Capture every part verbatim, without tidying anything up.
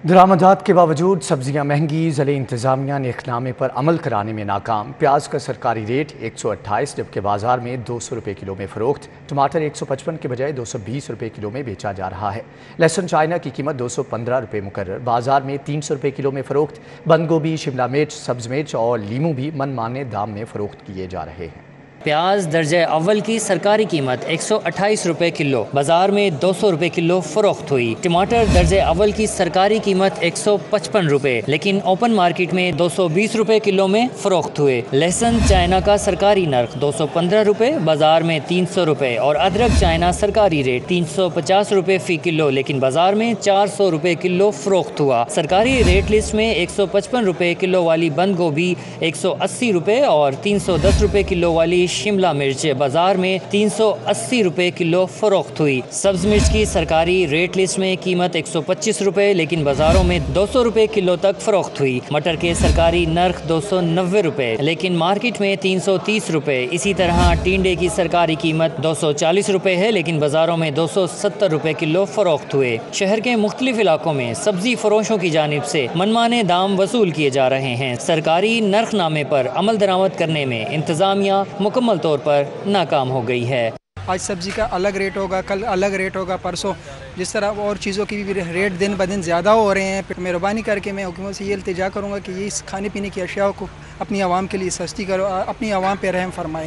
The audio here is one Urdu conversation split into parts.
درآمدات کے باوجود سبزیاں مہنگی، ضلعی انتظامیہ نے اقنامے پر عمل کرانے میں ناکام۔ پیاز کا سرکاری ریٹ ایک سو اٹھائیس جبکہ بازار میں دو سو روپے کلو میں فروخت۔ ٹماٹر ایک سو پچپن کے بجائے دو سو بیس روپے کلو میں بیچا جا رہا ہے۔ لہسن چائنا کی قیمت دو سو پندرہ روپے مقرر، بازار میں تین سو روپے کلو میں فروخت۔ بند گوبھی، شملہ مرچ، سبز مرچ اور لیموں بھی من مانے دام میں فروخت کیے جا رہے ہیں۔ پیاز درجہ اول کی سرکاری قیمت ایک سو اٹھائیس روپے کلو، بازار میں دو سو روپے کلو فروخت ہوئی۔ ٹماٹر درجہ اول کی سرکاری قیمت ایک سو پچپن روپے لیکن اوپن مارکیٹ میں دو سو بیس روپے کلو میں فروخت ہوئے۔ لہسن چائنا کا سرکاری نرخ دو سو پندرہ روپے، بازار میں تین سو روپے اور ادرک چائنا سرکاری ریٹ تین سو پچاس روپے فی کلو لیکن بازار میں چار سو روپے کلو فروخت ہوا۔ سرکاری ریٹ لسٹ میں ایک سو پچپن روپے کلو والی بند گوبھی ایک سو اسی روپے اور تین سو دس روپے کلو والی شملہ مرچ بازار میں تین سو اسی روپے کلو فروخت ہوئی۔ سبز مرچ کی سرکاری ریٹ لسٹ میں قیمت ایک سو پچیس روپے لیکن بازاروں میں دو سو روپے کلو تک فروخت ہوئی۔ مٹر کے سرکاری نرخ دو سو نوے روپے لیکن مارکیٹ میں تین سو تیس روپے۔ اسی طرح ٹینڈے کی سرکاری قیمت دو سو چالیس روپے ہے لیکن بازاروں میں دو سو ستر روپے کلو فروخت ہوئے۔ شہر کے مختلف علاقوں میں سبزی فروشوں کی جانب سے منمانے دام وصول کیے جا رہے ہیں۔ سرکاری نرخ نامے پر عمل درآمد کرنے میں انتظامیہ مکمل طور پر ناکام ہو گئی ہے۔ آج سبزی کا الگ ریٹ ہوگا، کل الگ ریٹ ہوگا، پرسوں جس طرح اور چیزوں کی بھی ریٹ دن بدن زیادہ ہو رہے ہیں۔ مہربانی کر کے میں حکومت سے یہ التجا کروں گا کہ یہ اس کھانے پینے کی اشیاء کو اپنی عوام کے لیے سستی کرو، اپنی عوام پہ رحم فرمائے۔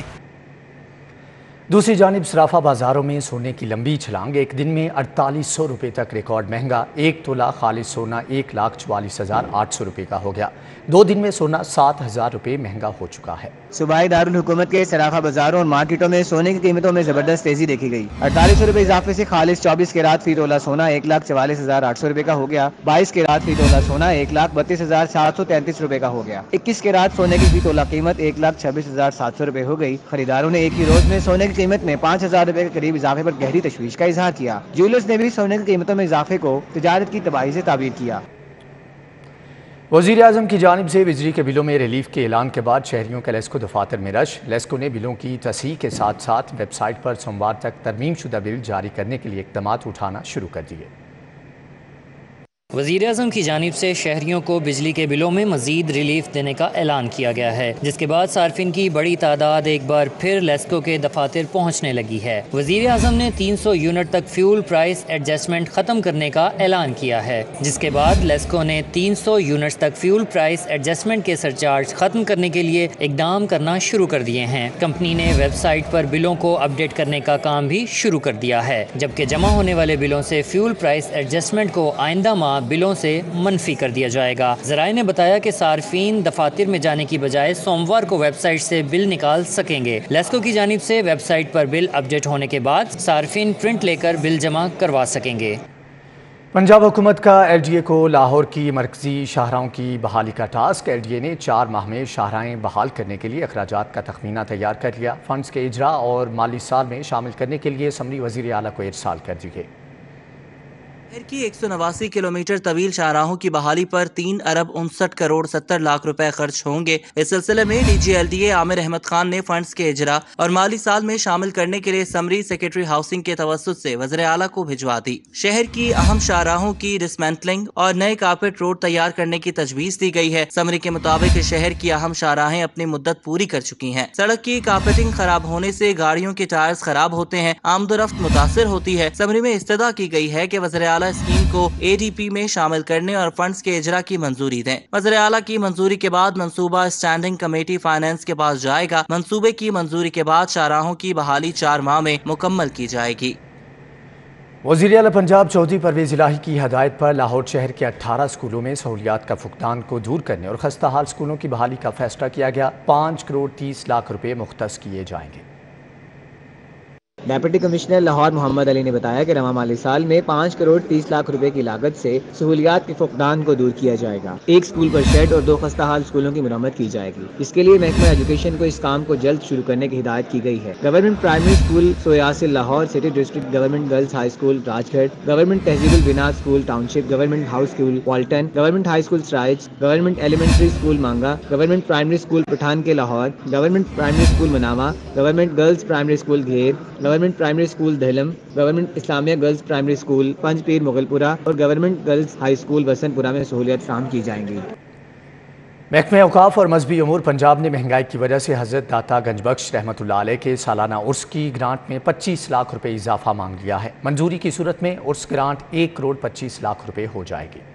دوسری جانب صرافہ بازاروں میں سونے کی لمبی چھلانگ، ایک دن میں اڑتالیس سو روپے تک ریکارڈ مہنگا۔ ایک تولہ خالص سونا ایک لاکھ چوالیس ہزار آٹھ سو روپے کا ہو گیا۔ دو دن میں سونا سات ہزار روپے مہنگا ہو چکا ہے۔ صوبائی دارالحکومت کے صرافہ بازاروں اور مارکیٹوں میں سونے کی قیمتوں میں زبردست تیزی دیکھی گئی۔ اڑتالیس سو روپے اضافے سے خالص چوبیس کے رات فی تولہ سونا ایک لاکھ چوالیس ہزار آٹھ سو روپے کا ہو گیا۔ بائیس کے رات فی تولہ سونا ایک لاکھ بتیس ہزار سات سو تینتیس روپے کا ہو گیا۔ اکیس کے رات سونے کی فی تولہ قیمت ایک لاکھ چھبیس ہزار سات سو روپے ہو گئی۔ خریداروں نے ایک ہی روز میں سونے کی قیمت میں پانچ ہزار روپے کے قریب اضافے پر گہری تشویش کا اظہار کیا۔ جیولرز نے بھی سونے کی قیمتوں میں اضافے کو تجارت کی تباہی سے تعبیر کیا۔ وزیر اعظم کی جانب سے بجلی کے بلوں میں ریلیف کے اعلان کے بعد شہریوں کا لیسکو دفاتر میں رش۔ لیسکو نے بلوں کی تصحیح کے ساتھ ساتھ ویب سائٹ پر سوموار تک ترمیم شدہ بل جاری کرنے کے لیے اقدامات اٹھانا شروع کر دیے۔ وزیر اعظم کی جانب سے شہریوں کو بجلی کے بلوں میں مزید ریلیف دینے کا اعلان کیا گیا ہے، جس کے بعد صارفین کی بڑی تعداد ایک بار پھر لیسکو کے دفاتر پہنچنے لگی ہے۔ وزیر اعظم نے تین سو یونٹ تک فیول پرائس ایڈجسٹمنٹ ختم کرنے کا اعلان کیا ہے، جس کے بعد لیسکو نے تین سو یونٹ تک فیول پرائس ایڈجسٹمنٹ کے سرچارج ختم کرنے کے لیے اقدام کرنا شروع کر دیے ہیں۔ کمپنی نے ویب سائٹ پر بلوں کو اپڈیٹ کرنے کا کام بھی شروع کر دیا ہے، جبکہ جمع ہونے والے بلوں سے فیول پرائس ایڈجسٹمنٹ کو آئندہ ماہ بلوں سے منفی کر دیا جائے گا۔ ذرائع نے بتایا کہ صارفین دفاتر میں جانے کی بجائے سوموار کو ویب سائٹ سے بل نکال سکیں گے۔ لیسکو کی جانب سے ویب سائٹ پر بل اپڈیٹ ہونے کے بعد صارفین پرنٹ لے کر بل جمع کروا سکیں گے۔ پنجاب حکومت کا ایل ڈی اے کو لاہور کی مرکزی شاہراہوں کی بحالی کا ٹاسک۔ ایل ڈی اے نے چار ماہ میں شاہراہیں بحال کرنے کے لیے اخراجات کا تخمینہ تیار کر لیا۔ فنڈز کے اجرا اور مالی سال میں شامل کرنے کے لیے اسمبلی وزیر اعلیٰ کو ارسال کر دیے۔ شہر کی ایک سو نواسی کلومیٹر طویل شاہراہوں کی بحالی پر تین ارب انسٹھ کروڑ ستر لاکھ روپے خرچ ہوں گے۔ اس سلسلے میں D G L D A Aamir Ahmed Khan نے فنڈز کے اجرا اور مالی سال میں شامل کرنے کے لیے سمری سیکرٹری ہاؤسنگ کے توسط سے وزیر اعلیٰ کو بھجوا دی۔ شہر کی اہم شاہراہوں کی ڈسمینٹلنگ اور نئے کارپیٹ روڈ تیار کرنے کی تجویز دی گئی ہے۔ سمری کے مطابق شہر کی اہم شاہراہیں اپنی مدت پوری کر چکی ہیں۔ سڑک کی کارپیٹنگ خراب ہونے سے گاڑیوں کے ٹائرز خراب ہوتے ہیں، آمد و رفت متاثر ہوتی ہے۔ سمری میں استدعا کی گئی ہے کہ وزیر اعلیٰ اسکیم کو اے ڈی پی میں شامل کرنے اور فنڈز کے اجرا کی منظوری دیں۔ وزیر اعلیٰ کی منظوری کے بعد منصوبہ اسٹینڈنگ کمیٹی فائنانس کے پاس جائے گا۔ منصوبے کی منظوری کے بعد شاہراہوں کی بحالی چار ماہ میں مکمل کی جائے گی۔ وزیر اعلیٰ پنجاب چودھری پرویز الہی کی ہدایت پر لاہور شہر کے اٹھارہ اسکولوں میں سہولیات کا فقدان کو دور کرنے اور خستہ حال اسکولوں کی بحالی کا فیصلہ کیا گیا۔ پانچ کروڑ تیس لاکھ روپے مختص کیے جائیں گے۔ ڈپٹی کمشنر لاہور محمد علی نے بتایا کہ رواں مالی سال میں پانچ کروڑ تیس لاکھ روپے کی لاگت سے سہولیات کے فقدان کو دور کیا جائے گا۔ ایک اسکول پر شیڈ اور دو خستہ حال اسکولوں کی مرمت کی جائے گی۔ اس کے لیے محکمہ ایجوکیشن کو اس کام کو جلد شروع کرنے کی ہدایت کی گئی ہے۔ گورنمنٹ پرائمری اسکول سویاسل Lahore, city district government girls high school Rajgarh, government تہذیب البنا school township, government house school Walton, government high school سرائج، government elementary school Manga, government primary school Pathan کے Lahore, government primary school Manawa, government girls primary school گھیر، گورنمنٹ پرائمری اسکول دہلم، government Islamia girls primary school Panj Pir Mughal پورہ اور گورنمنٹ گرلز ہائی اسکول وسن پورہ میں سہولیات فراہم کی جائیں گی۔ محکمہ اوقاف اور مذہبی امور پنجاب نے مہنگائی کی وجہ سے حضرت داتا گنج بخش رحمۃ اللہ علیہ کے سالانہ عرس کی گرانٹ میں پچیس لاکھ روپے اضافہ مانگ لیا ہے۔ منظوری کی صورت میں عرس گرانٹ ایک کروڑ پچیس لاکھ روپے ہو جائے گی۔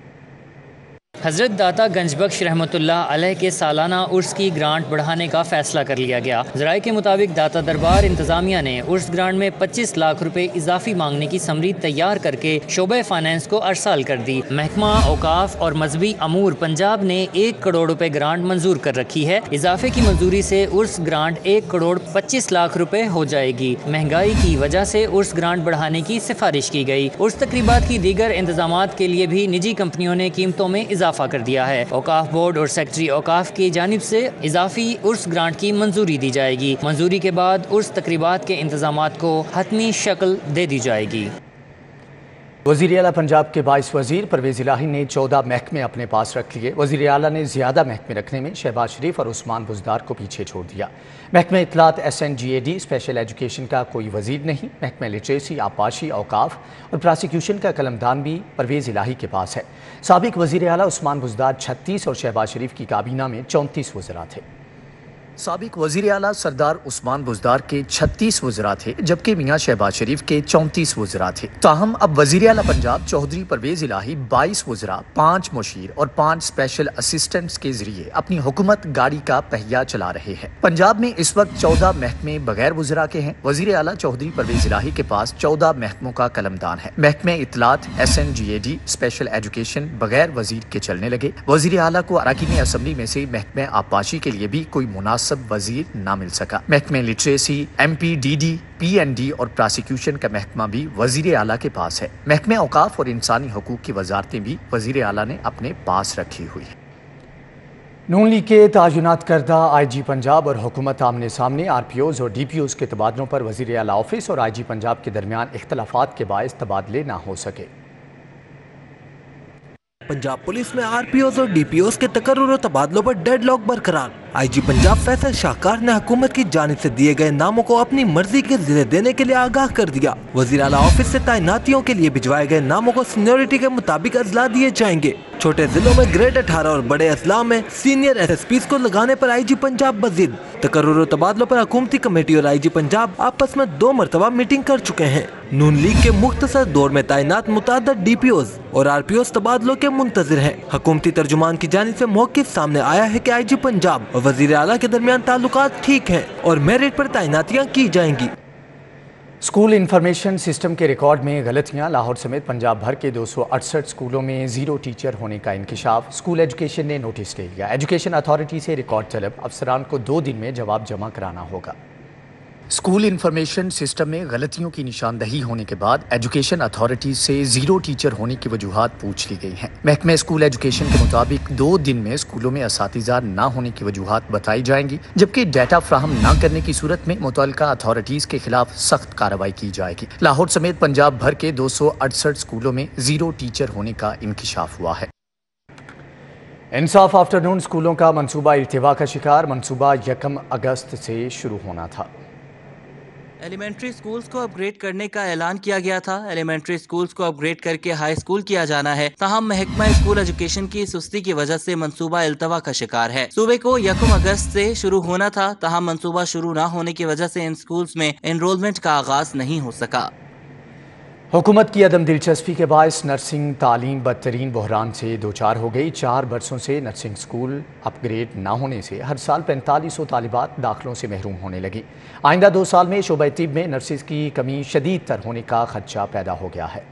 حضرت داتا گنج بخش رحمۃ اللہ علیہ کے سالانہ عرس کی گرانٹ بڑھانے کا فیصلہ کر لیا گیا۔ ذرائع کے مطابق داتا دربار انتظامیہ نے عرس گرانٹ میں پچیس لاکھ روپے اضافی مانگنے کی سمری تیار کر کے شعبہ فائنانس کو ارسال کر دی۔ محکمہ اوقاف اور مذہبی امور پنجاب نے ایک کروڑ روپے گرانٹ منظور کر رکھی ہے۔ اضافے کی منظوری سے عرس گرانٹ ایک کروڑ پچیس لاکھ روپے ہو جائے گی۔ مہنگائی کی وجہ سے عرس گرانٹ بڑھانے کی سفارش کی گئی۔ عرس تقریبات کی دیگر انتظامات کے لیے بھی نجی کمپنیوں نے قیمتوں میں اضافہ کر دیا ہے۔ اوقاف بورڈ اور سیکٹری اوقاف کی جانب سے اضافی عرس گرانٹ کی منظوری دی جائے گی۔ منظوری کے بعد عرس تقریبات کے انتظامات کو حتمی شکل دے دی جائے گی۔ وزیر اعلیٰ پنجاب کے باعث وزیر پرویز الہی نے چودہ محکمے اپنے پاس رکھ لیے۔ وزیر اعلیٰ نے زیادہ محکمے رکھنے میں شہباز شریف اور عثمان بزدار کو پیچھے چھوڑ دیا۔ محکمہ اطلاعات S N G A D special education کا کوئی وزیر نہیں۔ محکمہ لٹریسی، آبپاشی، اوقاف اور پراسیکیوشن کا قلمدان بھی پرویز الہی کے پاس ہے۔ سابق وزیر اعلیٰ عثمان بزدار چھتیس اور شہباز شریف کی کابینہ میں چونتیس وزراء تھے۔ سابق وزیر اعلیٰ سردار عثمان بزدار کے چھتیس وزراء تھے، جبکہ میاں شہباز شریف کے چونتیس وزراء تھے۔ تاہم اب وزیر اعلیٰ پنجاب چودھری پرویز الہی بائیس وزراء، پانچ مشیر اور پانچ اسپیشل اسسٹنٹس کے ذریعے اپنی حکومت گاڑی کا پہیہ چلا رہے ہیں۔ پنجاب میں اس وقت چودہ محکمے بغیر وزراء کے ہیں۔ وزیر اعلیٰ چودھری پرویز الہی کے پاس چودہ محکموں کا قلمدان ہے۔ محکمہ اطلاعات S N G A D special education بغیر وزیر کے چلنے لگے۔ وزیر اعلیٰ کو اراکین اسمبلی میں سے محکمہ آبپاشی کے لیے بھی کوئی مناسب وزیر نہ مل سکا۔ محکمہ literacy, M P D D, P N D اور پراسیکیوشن کا محکمہ بھی وزیر اعلیٰ کے پاس ہے۔ محکمہ اوقاف اور انسانی حقوق کی وزارتیں بھی وزیر اعلیٰ نے اپنے پاس رکھی ہوئی ہیں۔ نون لیگ کے تعینات کردہ آئی جی پنجاب اور حکومت آمنے سامنے۔ آر پی اوز اور ڈی پی اوز کے تبادلوں پر وزیر اعلیٰ آفس اور آئی جی پنجاب کے درمیان اختلافات کے باعث تبادلے نہ ہو سکے۔ پنجاب پولیس میں آر پی اوز اور ڈی پی اوز کے تقرر و تبادلوں پر ڈیڈ لاک برقرار۔ آئی جی پنجاب فیصل شاہکار نے حکومت کی جانب سے دیے گئے ناموں کو اپنی مرضی کے ضلع دینے کے لیے آگاہ کر دیا۔ وزیر اعلیٰ آفس سے تعیناتیوں کے لیے بھجوائے گئے ناموں کو سینیورٹی کے مطابق اضلاع دیے جائیں گے۔ چھوٹے ضلعوں میں گریڈ اٹھارہ اور بڑے اضلاع میں سینئر ایس ایس پیز کو لگانے پر آئی جی پنجاب بضد۔ تقرر و تبادلوں پر حکومتی کمیٹی اور آئی جی پنجاب آپس میں دو مرتبہ میٹنگ کر چکے ہیں۔ نون لیگ کے مختصر دور میں تعینات متعدد ڈی پی اوز اور آر پی اوز تبادلوں کے منتظر ہیں۔ حکومتی ترجمان کی جانب سے موقف سامنے آیا ہے کہ آئی جی پنجاب اور وزیر اعلیٰ کے درمیان تعلقات ٹھیک ہیں اور میرٹ پر تعیناتیاں کی جائیں گی۔ اسکول انفارمیشن سسٹم کے ریکارڈ میں غلطیاں۔ لاہور سمیت پنجاب بھر کے دو سو اڑسٹھ اسکولوں میں زیرو ٹیچر ہونے کا انکشاف۔ اسکول ایجوکیشن نے نوٹس لے لیا۔ ایجوکیشن اتھارٹی سے ریکارڈ طلب، افسران کو دو دن میں جواب جمع کرانا ہوگا۔ اسکول انفارمیشن سسٹم میں غلطیوں کی نشاندہی ہونے کے بعد ایجوکیشن اتھارٹی سے زیرو ٹیچر ہونے کی وجوہات پوچھ لی گئی ہیں۔ محکمہ اسکول ایجوکیشن کے مطابق دو دن میں اسکولوں میں اساتذہ نہ ہونے کی وجوہات بتائی جائیں گی، جبکہ ڈیٹا فراہم نہ کرنے کی صورت میں متعلقہ اتھارٹیز کے خلاف سخت کارروائی کی جائے گی۔ لاہور سمیت پنجاب بھر کے دو سو اڑسٹھ اسکولوں میں زیرو ٹیچر ہونے کا انکشاف ہوا ہے۔ انصاف آفٹر نون اسکولوں کا منصوبہ ارتفاع کا شکار۔ منصوبہ یکم اگست سے شروع ہونا تھا۔ ایلیمنٹری سکولز کو اپ گریڈ کرنے کا اعلان کیا گیا تھا۔ ایلیمنٹری سکولز کو اپ گریڈ کر کے ہائی سکول کیا جانا ہے، تاہم محکمہ اسکول ایجوکیشن کی سستی کی وجہ سے منصوبہ التوا کا شکار ہے۔ صوبے کو یکم اگست سے شروع ہونا تھا، تاہم منصوبہ شروع نہ ہونے کی وجہ سے ان سکولز میں انرولمنٹ کا آغاز نہیں ہو سکا۔ حکومت کی عدم دلچسپی کے باعث نرسنگ تعلیم بدترین بحران سے دوچار ہو گئی۔ چار برسوں سے نرسنگ سکول اپ گریڈ نہ ہونے سے ہر سال پینتالیس سو طالبات داخلوں سے محروم ہونے لگی۔ آئندہ دو سال میں شعبہ طب میں نرسز کی کمی شدید تر ہونے کا خدشہ پیدا ہو گیا ہے۔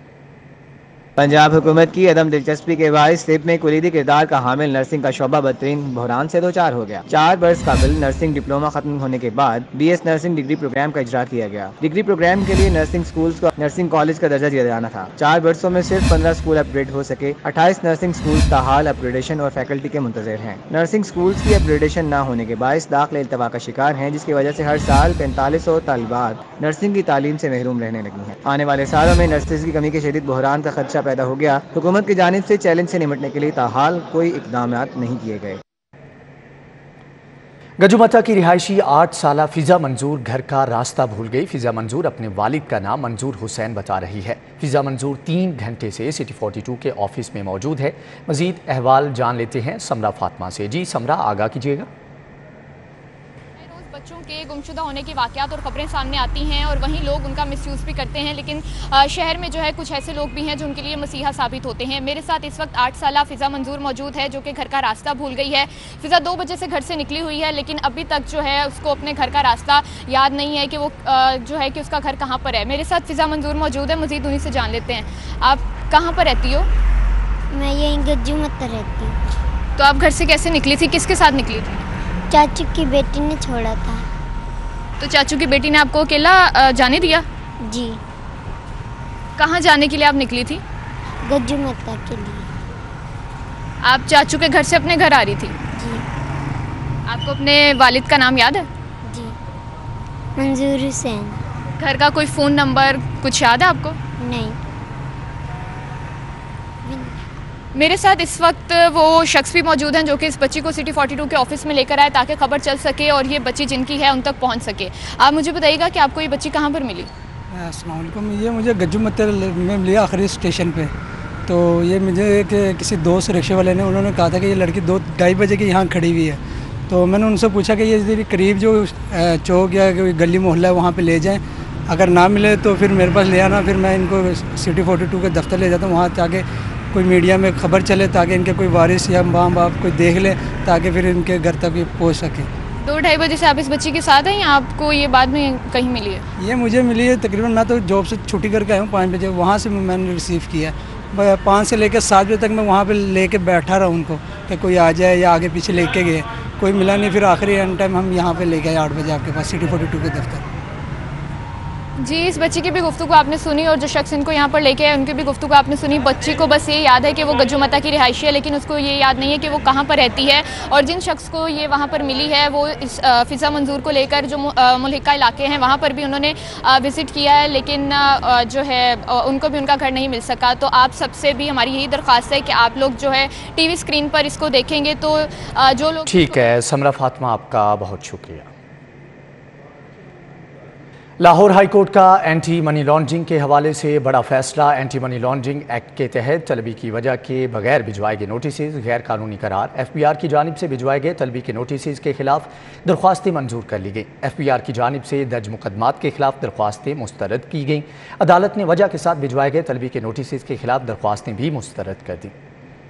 پنجاب حکومت کی عدم دلچسپی کے باعث طب میں کلیدی کردار کا حامل نرسنگ کا شعبہ بدترین بحران سے دوچار ہو گیا۔ چار برس قبل نرسنگ ڈپلوما ختم ہونے کے بعد B S nursing degree program کا اجرا کیا گیا۔ ڈگری پروگرام کے لیے نرسنگ سکولز کو نرسنگ کالج کا درجہ دیا جانا تھا۔ چار برسوں میں صرف پندرہ سکول اپ گریڈ ہو سکے۔ اٹھائیس نرسنگ سکولز تاحال اپ گریڈیشن اور فیکلٹی کے منتظر ہیں۔ نرسنگ سکولز کی اپ گریڈیشن نہ ہونے کے باعث داخلے التوا کا شکار ہیں، جس کی وجہ سے ہر سال پینتالیس سو طالبات نرسنگ کی تعلیم سے محروم رہنے لگی ہیں۔ آنے والے سالوں میں نرسز کی کمی کے شدید بحران کا خدشہ پیدا ہو گیا۔ حکومت کی جانب سے چیلنج سے نمٹنے کے لیے تاحال کوئی اقدامات نہیں کیے گئے۔ गजुमता की रिहायशी आठ साल फिजा मंजूर घर का रास्ता भूल गई। फिजा मंजूर अपने वालिद का नाम मंजूर हुसैन बता रही है। फिजा मंजूर तीन घंटे से सिटी फोर्टी टू के ऑफिस में मौजूद है। मजीद अहवाल जान लेते हैं समरा फातिमा से। जी समरा, आगाह कीजिएगा। बच्चों के गुमशुदा होने की वाक़यात और ख़बरें सामने आती हैं और वहीं लोग उनका मिसयूज़ भी करते हैं, लेकिन शहर में जो है कुछ ऐसे लोग भी हैं जो उनके लिए मसीहा साबित होते हैं। मेरे साथ इस वक्त आठ साल फ़िज़ा मंजूर मौजूद है जो कि घर का रास्ता भूल गई है। फ़िज़ा दो बजे से घर से निकली हुई है, लेकिन अभी तक जो है उसको अपने घर का रास्ता याद नहीं है कि वो जो है कि उसका घर कहाँ पर है। मेरे साथ फ़िज़ा मंजूर मौजूद है, मज़ीद उन्हीं से जान लेते हैं। आप कहाँ पर रहती हो? मैं यहीं गजुमत रहती हूँ। तो आप घर से कैसे निकली थी, किसके साथ निकली थी? चाचू की बेटी ने छोड़ा था। तो चाचू की बेटी ने आपको अकेला जाने दिया? जी। कहाँ जाने के लिए आप निकली थी? गजुमता के लिए। आप चाचू के घर से अपने घर आ रही थी? जी। आपको अपने वालिद का नाम याद है? जी, मंजूर हुसैन। घर का कोई फ़ोन नंबर कुछ याद है आपको? नहीं। मेरे साथ इस वक्त वो शख्स भी मौजूद हैं जो कि इस बच्ची को सिटी फोर्टी टू के ऑफिस में लेकर आए ताकि खबर चल सके और ये बच्ची जिनकी है उन तक पहुंच सके। आप मुझे बताइएगा कि आपको ये बच्ची कहाँ पर मिली? अस्सलाम वालेकुम। ये मुझे गजुमत में मिली आखिरी स्टेशन पे। तो ये मुझे एक किसी दोस्त रिक्शे वाले ने उन्होंने कहा था कि ये लड़की दो ढाई बजे की यहाँ खड़ी हुई है। तो मैंने उनसे पूछा कि ये करीब जो चौक या गली मोहल्ला है वहाँ पर ले जाएँ, अगर ना मिले तो फिर मेरे पास ले आना, फिर मैं इनको सिटी फोर्टी टू के दफ्तर ले जाता हूँ, वहाँ जाके कोई मीडिया में खबर चले ताकि इनके कोई वारिस या माँ बाप कोई देख ले ताकि फिर इनके घर तक पहुँच सके। दो ढाई बजे से आप इस बच्ची के साथ हैं या आपको ये बाद में कहीं मिली है? ये मुझे मिली है तकरीबन, मैं तो जॉब से छुट्टी करके आया हूँ पाँच बजे, वहाँ से मैंने रिसीव किया। पाँच से लेकर सात बजे तक मैं वहाँ पे लेके बैठा रहा उनको कि कोई आ जाए या आगे पीछे लेके गए, कोई मिला नहीं। फिर आखिरी एंड टाइम हम यहाँ पे लेके आए आठ बजे आपके पास सिटी फोर्टी टू के दफ्तर। जी, इस बच्ची की भी गुफ्तगू आपने सुनी और जो शख्स इनको यहाँ पर लेके आए उनकी भी गुफ्तगू आपने सुनी। बच्ची को बस ये याद है कि वो गजुमता की रिहायशी है, लेकिन उसको ये याद नहीं है कि वो कहाँ पर रहती है। और जिन शख्स को ये वहाँ पर मिली है वो इस फ़िज़ा मंजूर को लेकर जो मुल्हिका इलाके हैं वहाँ पर भी उन्होंने विज़िट किया है, लेकिन जो है उनको भी उनका घर नहीं मिल सका। तो आप सबसे भी हमारी यही दरख्वास्त है कि आप लोग जो है टी वी स्क्रीन पर इसको देखेंगे तो जो लोग। ठीक है समरा फातिमा, आपका बहुत शुक्रिया। लाहौर हाई कोर्ट का एंटी मनी लॉन्ड्रिंग के हवाले से बड़ा फैसला। एंटी मनी लॉन्ड्रिंग एक्ट के तहत तलबी की वजह के बगैर भिजवाए गए नोटिस गैर कानूनी करार। एफ बी आर की जानिब से भिजवाए गए तलबी के नोटिस के खिलाफ दरख्वास्तें मंजूर कर ली गई। एफ बी आर की जानिब से दर्ज मुकदमात के खिलाफ दरख्वास्तें मुस्तरद की गईं। अदालत ने वजह के साथ भिजवाए गए तलबी के नोटिस के खिलाफ दरख्वास्तें भी मुस्तरद कर दी।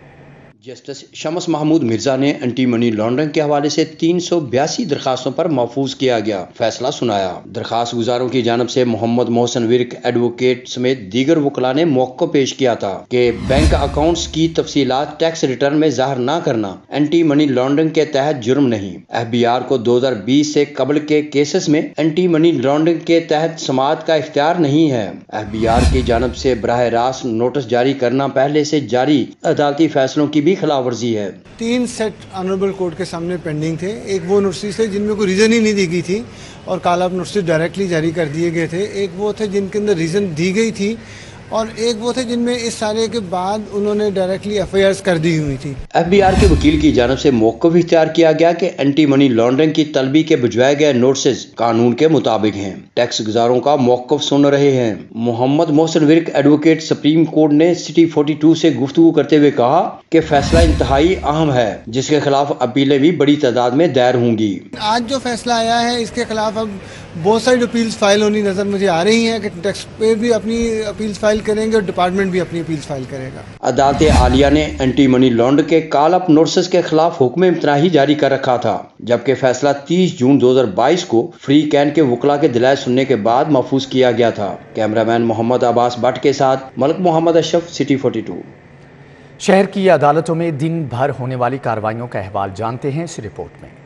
जस्टिस शम्स महमूद मिर्जा ने एंटी मनी लॉन्ड्रिंग के हवाले से तीन सौ बयासी दरखास्तों पर महफूज किया गया फैसला सुनाया। दरखास्त गुजारों की जानब से मोहम्मद मोहसिन विर्क एडवोकेट समेत दीगर वकला ने मौक़िफ़ पेश किया था कि बैंक अकाउंट्स की तफसीलात टैक्स रिटर्न में ज़ाहिर न करना एंटी मनी लॉन्ड्रिंग के तहत जुर्म नहीं। एफ बी आर को दो हजार बीस से कबल के केसेस में एंटी मनी लॉन्ड्रिंग के तहत समाअत का इख्तियार नहीं है। एफ बी आर की जानब से बराह रास्त नोटिस जारी करना पहले से जारी अदालती फैसलों की भी खिलाफ वर्जी है। तीन सेट ऑनरेबल कोर्ट के सामने पेंडिंग थे। एक वो नोटिस थे जिनमें कोई रीज़न ही नहीं दी गई थी और काला नोटिस डायरेक्टली जारी कर दिए गए थे। एक वो थे जिनके अंदर रीज़न दी गई थी और एक वो थे जिनमें इस सारे के बाद उन्होंने डायरेक्टली एफ आई आर कर दी हुई थी। एफ बी आर के वकील की जानब से मौक़िफ़ इख्तियार किया गया कि एंटी मनी लॉन्ड्रिंग की तलबी के भिजवाए गए नोटिस कानून के मुताबिक हैं। टैक्स गुजारों का मौक़िफ़ सुन रहे हैं। Mohammad Mohsin Virk advocate supreme court ने सिटी फोर्टी टू से गुफ्तगू करते हुए कहा कि फैसला इंतहाई अहम है जिसके खिलाफ अपीलें भी बड़ी तादाद में दायर होंगी। आज जो फैसला आया है इसके खिलाफ अब बहुत सारी अपील्स फाइल होनी नजर मुझे आ रही हैं कि टैक्स पे भी अपनी अपील्स फाइल करेंगे और डिपार्टमेंट भी अपनी अपील्स फाइल करेगा। अदालत आलिया ने एंटी मनी लॉन्ड्रिंग के कॉल अप नोटिस के खिलाफ हुक्म इम्तनाही जारी कर रखा था, जबकि फैसला तीस जून दो हजार बाईस को फ्री कैन के वकला के दलाइल सुनने के बाद महफूज किया गया था। कैमरामैन मोहम्मद अब्बास भट्ट के साथ Malik Mohammad Ashraf, city forty two. शहर की अदालतों में दिन भर होने वाली कार्रवाइयों का अहवाल जानते हैं इस रिपोर्ट में।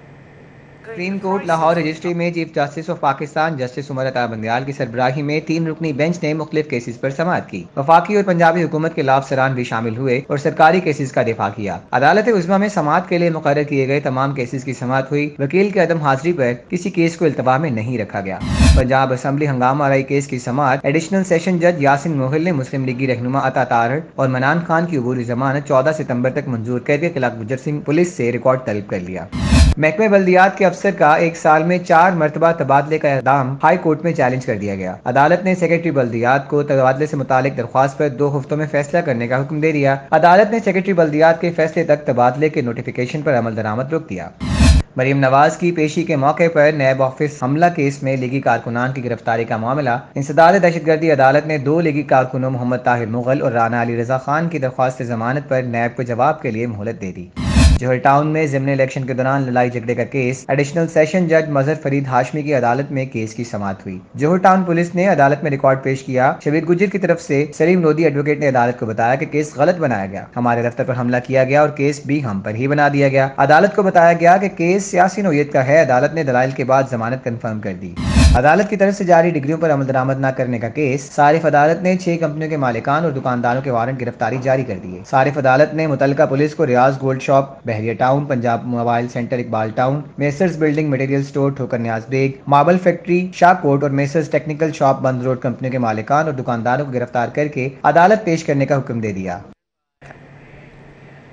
सुप्रीम कोर्ट लाहौर रजिस्ट्री में chief justice of Pakistan justice Umar Ata Bandial की सरबराही में तीन रुकनी बेंच ने मुख्तलिफ केसेस पर समाअत की। वफाकी और पंजाबी हुकूमत के लाभ सरान भी शामिल हुए और सरकारी केसेस का दिफा किया। अदालत उज़्मा में समाअत के लिए मुकर्रर किए गए तमाम केसेस की समाअत हुई। वकील के अदम हाजिरी पर किसी केस को इल्तवा में नहीं रखा गया। पंजाब असम्बली हंगामा आराई केस की समाअत एडिशनल सेशन जज यासिन मोहिल ने मुस्लिम लीगी रहनुमा अता तारड़ और मनान खान की अबूरी जमानत चौदह सितम्बर तक मंजूर करके खिलाफ गुजर सिंह पुलिस से रिकॉर्ड तलब कर लिया। محکمہ بلدیات کے افسر کا ایک سال میں چار مرتبہ تبادلے کا اقدام ہائی کورٹ میں چیلنج کر دیا گیا۔ عدالت نے سیکرٹری بلدیات کو تبادلے سے متعلق درخواست پر دو ہفتوں میں فیصلہ کرنے کا حکم دے دیا۔ عدالت نے سیکرٹری بلدیات کے فیصلے تک تبادلے کے نوٹیفیکیشن پر عمل درآمد روک دیا۔ مریم نواز کی پیشی کے موقع پر نیب آفس حملہ کیس میں لیگی کارکنان کی گرفتاری کا معاملہ انسداد دہشت گردی عدالت نے دو لیگی کارکنوں محمد طاہر مغل اور رانا علی رضا خان کی درخواست ضمانت پر نیب کو جواب کے لیے مہلت دے دی۔ جوہر ٹاؤن میں ضمن الیکشن کے دوران لڑائی جھگڑے کا کیس، ایڈیشنل سیشن جج مظہر فرید ہاشمی کی عدالت میں کیس کی سماعت ہوئی۔ جوہر ٹاؤن پولیس نے عدالت میں ریکارڈ پیش کیا۔ شبیر گجر کی طرف سے سلیم لودھی ایڈوکیٹ نے عدالت کو بتایا کہ کیس غلط بنایا گیا، ہمارے دفتر پر حملہ کیا گیا اور کیس بھی ہم پر ہی بنا دیا گیا۔ عدالت کو بتایا گیا کہ کیس سیاسی نوعیت کا ہے۔ عدالت نے دلائل کے بعد ضمانت کنفرم کر دی۔ عدالت کی طرف سے جاری ڈگریوں پر عمل درآمد نہ کرنے کا کیس، صارف عدالت نے چھ کمپنیوں کے مالکان اور دکانداروں کے وارنٹ گرفتاری جاری کر دیے۔ صارف عدالت نے متعلقہ پولیس کو Riaz gold shop, Bahria town, Punjab mobile centre Iqbal town, Messrs building material store Thokar Niaz Baig, marble factory Shahkot اور Messrs technical shop Band road کمپنیوں کے مالکان اور دکانداروں کو گرفتار کر کے عدالت پیش کرنے کا حکم دے دیا۔